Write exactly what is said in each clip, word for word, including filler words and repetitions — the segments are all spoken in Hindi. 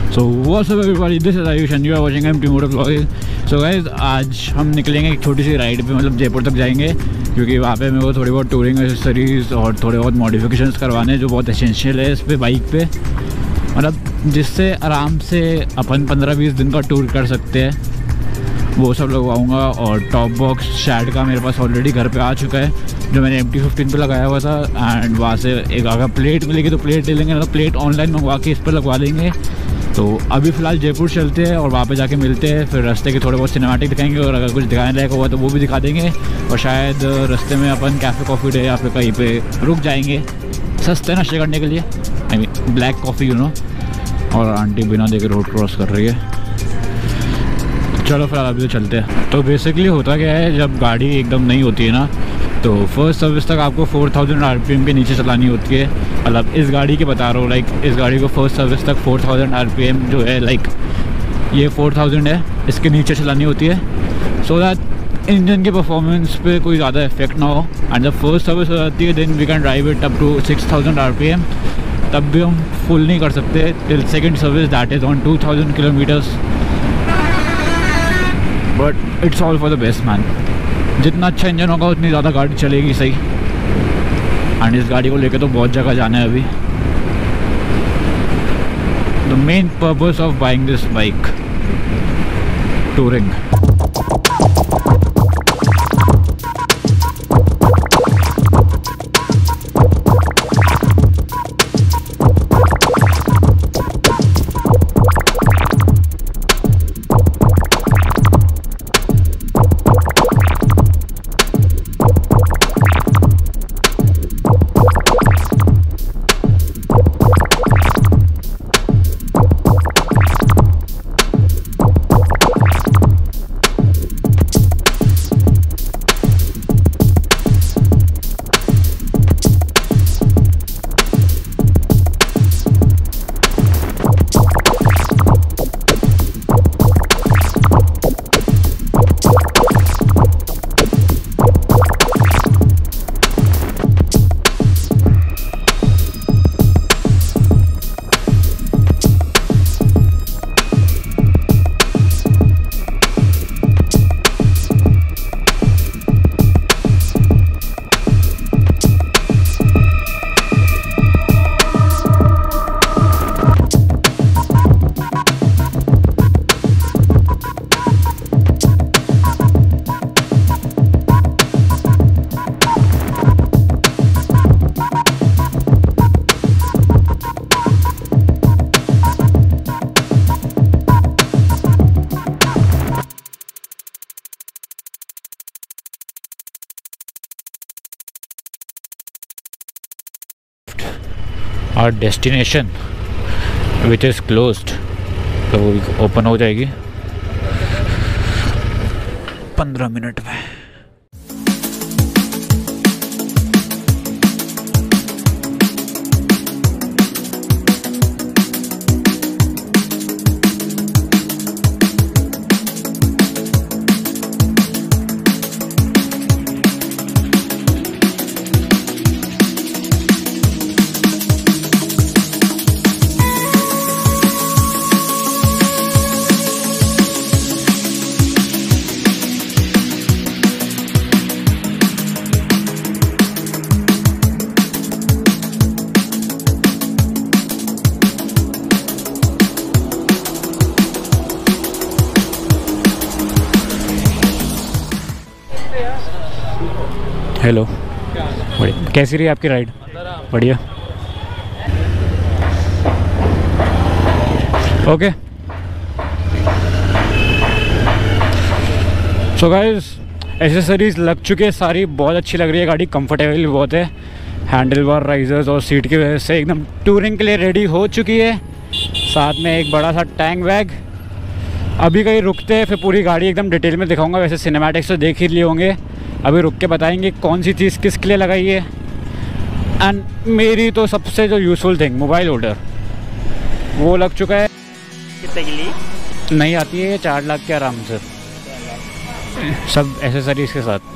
So what's up everybody, this is Ayush and you are watching M T Motor Vlogging। So guys, आज हम निकलेंगे एक छोटी सी राइड पे, मतलब जयपुर तक जाएंगे, क्योंकि वहाँ पे मेरे को थोड़ी बहुत टूरिंग एक्सेसरीज और थोड़े बहुत मॉडिफिकेशंस करवाने जो बहुत एसेंशियल है इस पे बाइक पे, मतलब जिससे आराम से अपन पंद्रह बीस दिन का टूर कर सकते हैं, वो सब लगवाऊँगा। और टॉप बॉक्स शैड का मेरे पास ऑलरेडी घर पे आ चुका है, जो मैंने एम टी फिफ्टीन पे लगाया हुआ था। एंड वहाँ से एक अगर प्लेट मिलेगी तो प्लेट ले लेंगे, ना तो प्लेट ऑनलाइन मंगवा के इस पर लगवा लेंगे। तो अभी फ़िलहाल जयपुर चलते हैं और वहाँ पे जाके मिलते हैं, फिर रास्ते के थोड़े बहुत सिनेमैटिक दिखाएंगे और अगर कुछ दिखाने लायक हुआ तो वो भी दिखा देंगे। और शायद रास्ते में अपन कैफ़े कॉफ़ी डे या फिर कहीं पे रुक जाएंगे सस्ते नशे करने के लिए, I mean black coffee you know. और आंटी बिना देखे रोड क्रॉस कर रही है। चलो फिलहाल अभी तो चलते हैं। तो बेसिकली होता क्या है, जब गाड़ी एकदम नहीं होती है ना, तो फर्स्ट सर्विस तक आपको four thousand R P M के नीचे चलानी होती है। मतलब इस गाड़ी की बता रहा हूँ, लाइक इस गाड़ी को फर्स्ट सर्विस तक four thousand R P M जो है, लाइक ये फोर थाउजेंड है, इसके नीचे चलानी होती है, सो दैट इंजन के परफॉर्मेंस पे कोई ज़्यादा इफेक्ट ना हो। एंड जब फर्स्ट सर्विस हो जाती है then we can drive it up to six thousand R P M. तब भी हम फुल नहीं कर सकते till second service, that is on two thousand kilometres. But it's all for the best man. जितना अच्छा इंजन होगा उतनी ज़्यादा गाड़ी चलेगी सही। एंड इस गाड़ी को लेके तो बहुत जगह जाना है अभी। The main purpose of buying this bike, touring. और डेस्टिनेशन विच इज़ क्लोज्ड, तो वो ओपन हो जाएगी पंद्रह मिनट में। हेलो, बढ़िया। कैसी रही आपकी राइड? बढ़िया, ओके। सो गाइस, एसेसरीज लग चुके हैं सारी, बहुत अच्छी लग रही है गाड़ी, कंफर्टेबल भी बहुत है। हैंडल बार, राइजर्स और सीट की वजह से एकदम टूरिंग के लिए रेडी हो चुकी है। साथ में एक बड़ा सा टैंक बैग। अभी कहीं रुकते हैं, फिर पूरी गाड़ी एकदम डिटेल में दिखाऊंगा। वैसे सिनेमैटिक्स तो देख ही लिए होंगे, अभी रुक के बताएंगे कौन सी चीज़ किसके लिए लगाई है। एंड मेरी तो सबसे जो यूज़फुल थिंग, मोबाइल होल्डर, वो लग चुका है। कितने के लिए? नहीं आती है, चार लाख के आराम से सब एसेसरीज के साथ।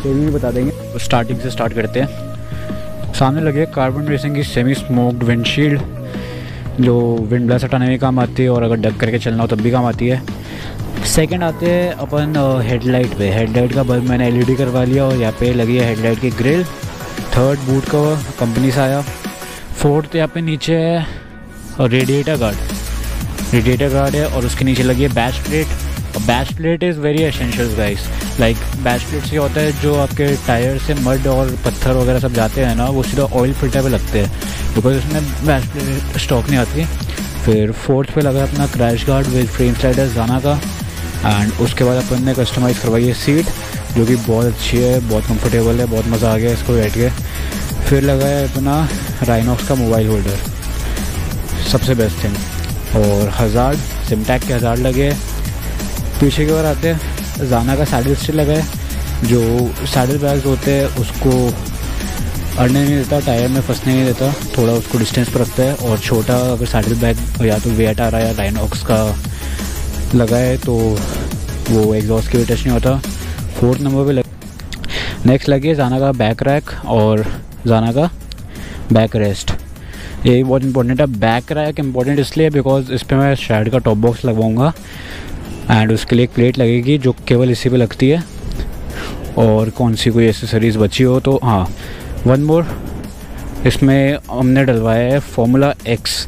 डिटेल में बता देंगे। तो स्टार्टिंग से स्टार्ट करते हैं। सामने लगे कार्बन रेसिंग की सेमी स्मोक्ड विंडशील्ड, जो विंड ब्लास्ट हटाने में काम आती है और अगर डक करके चलना हो तब भी काम आती है। सेकंड आते हैं अपन हेडलाइट पे। हेडलाइट का बल्ब मैंने एलईडी करवा लिया और यहाँ पे लगी है हेडलाइट की grill. Third boot cover company से आया। फोर्थ यहाँ पे नीचे है रेडिएटर गार्ड। रेडिएटर गार्ड है और उसके नीचे लगी है बैच प्लेट। और bash plate is very essential guys. Like bash plate से होता है जो आपके टायर से मड और पत्थर वगैरह सब जाते हैं ना, वो सीधा ऑयल फिल्टर पे लगते हैं, बिकॉज उसमें बैच प्लेट स्टॉक नहीं आती। फिर फोर्थ पे लगा अपना crash guard with frame sliders जाना का। एंड उसके बाद अपन ने कस्टमाइज़ करवाई है सीट, जो कि बहुत अच्छी है, बहुत कंफर्टेबल है, बहुत मज़ा आ गया इसको बैठ के। फिर लगा है अपना राइनॉक्स का मोबाइल होल्डर, सबसे बेस्ट थिंग। और हज़ार्ड सिमटैक के हज़ार्ड लगे। पीछे की ओर आते हैं जाना का सैडल स्टिल लगा है, जो सैडल बैग्स होते हैं उसको अड़ने नहीं देता, टायर में फंसने नहीं देता, थोड़ा उसको डिस्टेंस पर रखता है। और छोटा अगर सैडल बैग या तो वेट आ रहा है या राइनॉक्स का लगा है तो वो एग्जॉस्ट की भी टच नहीं होता। फोर्थ नंबर पे लग नेक्स्ट लगी जाना का बैक रैक और जाना का बैक रेस्ट। ये बहुत इंपॉर्टेंट है। बैक रैक इंपॉर्टेंट इसलिए बिकॉज इस पर मैं शायद का टॉप बॉक्स लगवाऊंगा एंड उसके लिए एक प्लेट लगेगी जो केवल इसी पे लगती है। और कौन सी कोई एसेसरीज़ बची हो तो हाँ, वन मोर, इसमें हमने डलवाया है formula X.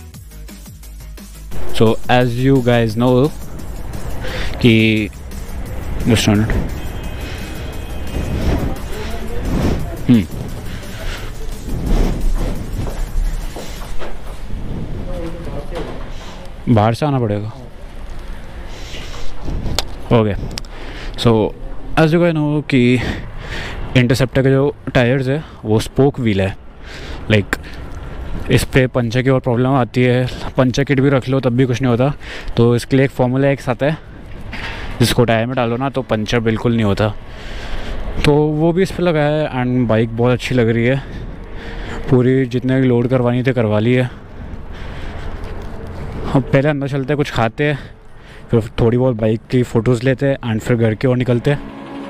So as you guys know कि बाहर से आना पड़ेगा। Okay, so as you guys know कि इंटरसेप्टर के जो टायर्स है वो स्पोक व्हील है। लाइक like, इस पे पंचर की और प्रॉब्लम आती है, पंचर किट भी रख लो तब भी कुछ नहीं होता। तो इसके लिए एक फॉर्मूला एक्स आता है जिसको टायर में डालो ना तो पंचर बिल्कुल नहीं होता। तो वो भी इस पर लगा है एंड बाइक बहुत अच्छी लग रही है। पूरी जितने भी लोड करवानी थे करवा ली है। अब पहले अंदर चलते हैं, कुछ खाते हैं, फिर थोड़ी बहुत बाइक की फ़ोटोज़ लेते हैं एंड फिर घर की ओर निकलते हैं।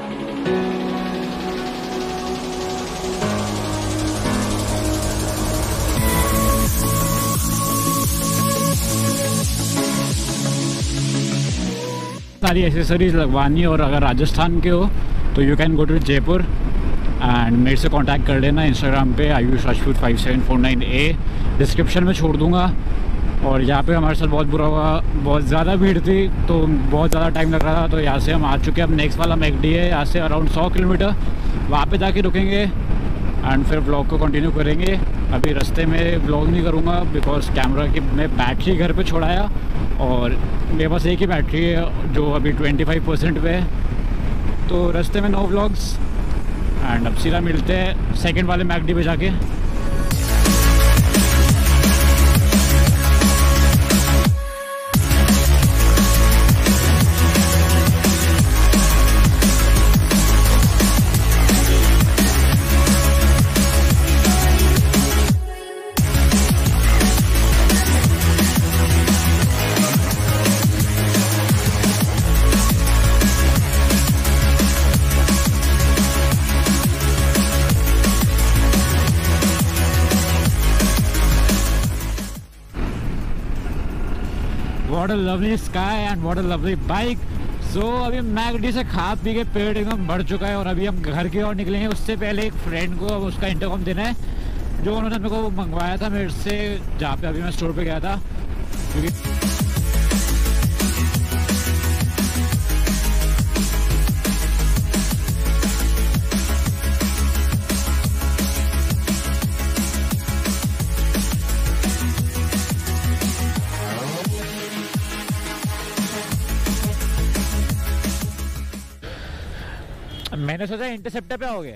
सारी एसेसरीज लगवानी और अगर राजस्थान के हो तो you can go to Jaipur and मेरे से कांटेक्ट कर लेना इंस्टाग्राम पे Ayush Rajput five seven four nine A, description में छोड़ दूँगा। और यहाँ पे हमारे साथ बहुत बुरा हुआ, बहुत ज़्यादा भीड़ थी तो बहुत ज़्यादा टाइम लग रहा था। तो यहाँ से हम आ चुके हैं। अब नेक्स्ट वाला मैकडी है यहाँ से अराउंड सौ किलोमीटर, वहाँ पे जाके रुकेंगे एंड फिर व्लॉग को कंटिन्यू करेंगे। अभी रास्ते में व्लॉग नहीं करूँगा बिकॉज कैमरा की मैं बैटरी घर पे छोड़ाया और मेरे पास एक ही बैटरी है जो अभी ट्वेंटी फाइव परसेंट पे है। तो रास्ते में नो व्लॉग्स एंड अब सीधा मिलते हैं सेकेंड वाले मैकडी पे जाके। What a lovely sky and what a lovely bike. So अभी मैकडी से खा पी के पेट एकदम बढ़ चुका है और अभी हम घर की ओर निकलेंगे। उससे पहले एक फ्रेंड को अब उसका इंटरकॉम देना है जो उन्होंने मेरे को मंगवाया था मेरे से, जहाँ पे अभी मैं स्टोर पे गया था। क्योंकि मैंने सोचा इंटरसेप्टर पे आओगे।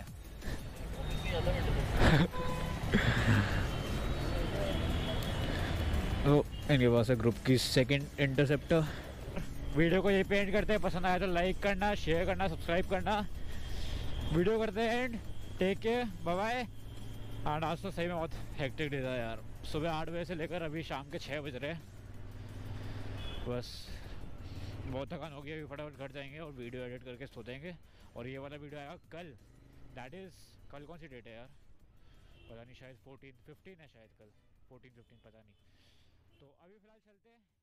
तो इनके पास है ग्रुप की सेकंड इंटरसेप्टर। वीडियो को यही पे एंड करते हैं। पसंद आया तो लाइक करना, शेयर करना, सब्सक्राइब करना। वीडियो करते हैं end. Take care, bye bye. And आज तो सही में बहुत हेक्टिक डे था यार। सुबह आठ बजे से लेकर अभी शाम के छः बज रहे हैं। बस बहुत थकान हो गई, अभी फटाफट घर जाएंगे और वीडियो एडिट करके सो जाएंगे। और ये वाला वीडियो आएगा कल, दैट इज़ कल कौन सी डेट है यार, पता नहीं, शायद फोर्टीन फिफ्टीन है शायद कल, फोर्टीन फिफ्टीन पता नहीं। तो अभी फ़िलहाल चलते हैं।